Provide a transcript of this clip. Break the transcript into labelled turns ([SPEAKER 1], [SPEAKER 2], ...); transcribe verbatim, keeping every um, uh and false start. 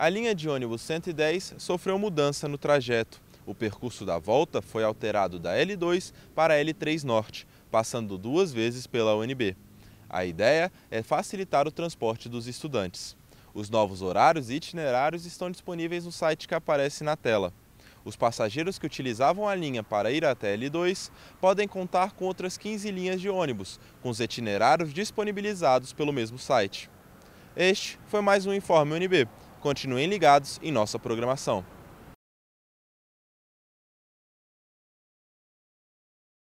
[SPEAKER 1] A linha de ônibus cento e dez sofreu mudança no trajeto. O percurso da volta foi alterado da L dois para a L três Norte, passando duas vezes pela U N B. A ideia é facilitar o transporte dos estudantes. Os novos horários e itinerários estão disponíveis no site que aparece na tela. Os passageiros que utilizavam a linha para ir até a L dois podem contar com outras quinze linhas de ônibus, com os itinerários disponibilizados pelo mesmo site. Este foi mais um Informe U N B. Continuem ligados em nossa programação.